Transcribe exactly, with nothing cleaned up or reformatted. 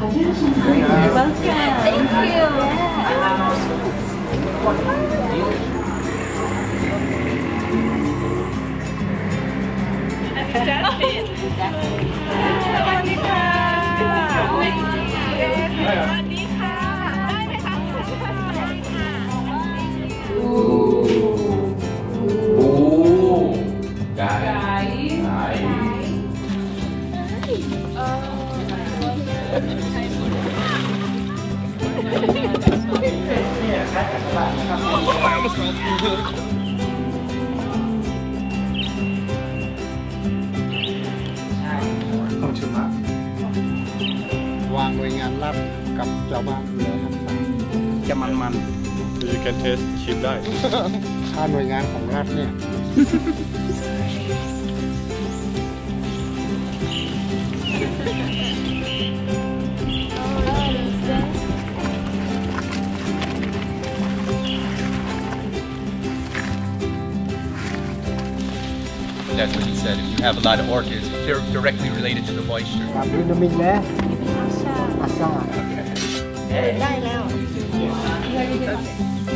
ต้องชิมละวางหน่วยงานรับกับเจ้าบ้านเลยจะมันมัน you can taste ชิมได้ถ้าหน่วยงานของรัฐเนี่ย That's what he said. If you have a lot of orchids, they're directly related to the moisture. กับวิตามินแล้วอาซาได้แล้ว